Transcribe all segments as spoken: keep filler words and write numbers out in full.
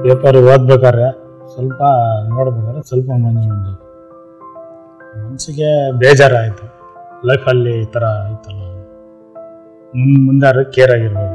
Paper ಓದ್ಬೇಕಾದ್ರೆ ಸ್ವಲ್ಪ ನೋಡ್ಬೇಕಾದ್ರೆ ಸ್ವಲ್ಪ ಮಂಜು ಮಂಜು ಮನಸ್ಸಿಗೆ ಬೇಜಾರಾಯಿತು. ಲೈಫಲ್ಲಿ ಈ ಥರ ಆಯ್ತಲ್ಲ, ಮುಂದೆ ಮುಂದಾರು ಕೇರ್ ಆಗಿರ್ಬೋದು.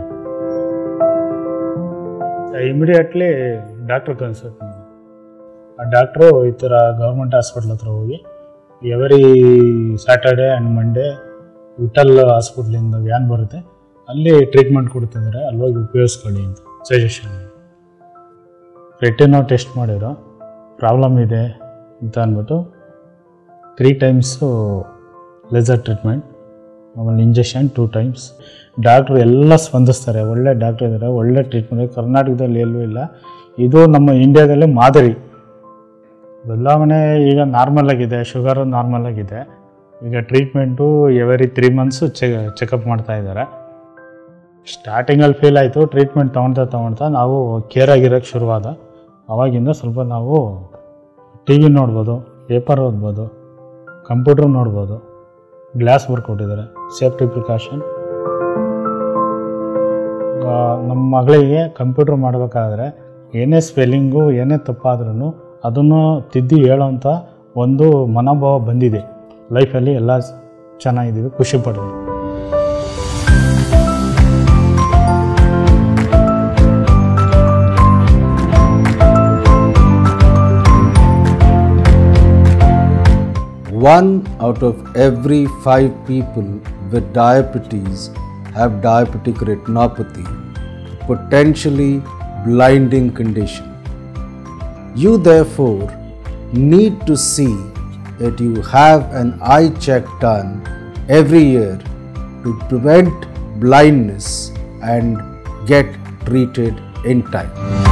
ಇಮಿಡಿಯೇಟ್ಲಿ ಡಾಕ್ಟ್ರ್ ಕನ್ಸಲ್ಟ್ ಮಾಡಿ, ಆ ಡಾಕ್ಟ್ರು ಈ ಥರ ಗೌರ್ಮೆಂಟ್ ಹಾಸ್ಪಿಟ್ಲ್ ಹತ್ರ ಹೋಗಿ every Saturday and Monday Vittal ಹಾಸ್ಪಿಟ್ಲಿಂದ ವ್ಯಾನ್ ಬರುತ್ತೆ, ಅಲ್ಲಿ ಟ್ರೀಟ್ಮೆಂಟ್ ಕೊಡ್ತಿದ್ದಾರೆ, ಅಲ್ಲಿ ಹೋಗಿ ಉಪಯೋಗಿಸ್ಕೊಳ್ಳಿ ಅಂತ ಸಜೆಷನ್. ರೆಟಿನೋ ಟೆಸ್ಟ್ ಮಾಡಿರೋ ಪ್ರಾಬ್ಲಮ್ ಇದೆ ಅಂತ ಅಂದ್ಬಿಟ್ಟು ತ್ರೀ ಟೈಮ್ಸು ಲೇಸರ್ ಟ್ರೀಟ್ಮೆಂಟ್, ಆಮೇಲೆ ಇಂಜೆಕ್ಷನ್ ಟೂ ಟೈಮ್ಸ್. ಡಾಕ್ಟ್ರು ಎಲ್ಲ ಸ್ಪಂದಿಸ್ತಾರೆ, ಒಳ್ಳೆ ಡಾಕ್ಟ್ರ್ ಇದ್ದಾರೆ, ಒಳ್ಳೆ ಟ್ರೀಟ್ಮೆಂಟ್. ಕರ್ನಾಟಕದಲ್ಲಿ ಎಲ್ಲೂ ಇಲ್ಲ, ಇದು ನಮ್ಮ ಇಂಡಿಯಾದಲ್ಲೇ ಮಾದರಿ. ಬದಲಾವಣೆ ಈಗ ನಾರ್ಮಲ್ ಆಗಿದೆ, ಶುಗರು ನಾರ್ಮಲ್ ಆಗಿದೆ. ಈಗ ಟ್ರೀಟ್ಮೆಂಟು ಎವರಿ ತ್ರೀ ಮಂತ್ಸು ಚೆ ಚೆಕಪ್ ಮಾಡ್ತಾ ಇದ್ದಾರೆ. ಸ್ಟಾರ್ಟಿಂಗಲ್ಲಿ ಫೀಲ್ ಆಯಿತು, ಟ್ರೀಟ್ಮೆಂಟ್ ತೊಗೊಳ್ತಾ ತೊಗೊಳ್ತಾ ನಾವು ಕೇರ್ ಆಗಿರೋಕ್ಕೆ ಶುರುವಾದ. ಆವಾಗಿಂದ ಸ್ವಲ್ಪ ನಾವು ಟಿ ವಿ ನೋಡ್ಬೋದು, ಪೇಪರ್ ಓದ್ಬೋದು, ಕಂಪ್ಯೂಟ್ರ್ ನೋಡ್ಬೋದು, ಗ್ಲಾಸ್ ಬರ್ಕೊಟ್ಟಿದ್ದಾರೆ, ಸೇಫ್ಟಿ ಪ್ರಿಕಾಷನ್. ನಮ್ಮ ಮಗಳಿಗೆ ಕಂಪ್ಯೂಟ್ರ್ ಮಾಡಬೇಕಾದ್ರೆ ಏನೇ ಸ್ಪೆಲ್ಲಿಂಗು ಏನೇ ತಪ್ಪಾದ್ರೂ ಅದನ್ನು ತಿದ್ದಿ ಹೇಳೋಂಥ ಒಂದು ಮನೋಭಾವ ಬಂದಿದೆ. ಲೈಫಲ್ಲಿ ಎಲ್ಲ ಚೆನ್ನಾಗಿದ್ದೀವಿ, ಖುಷಿ ಪಡ್ತೀವಿ. One out of every five people with diabetes have diabetic retinopathy, potentially blinding condition. You therefore need to see that you have an eye check done every year to prevent blindness and get treated in time.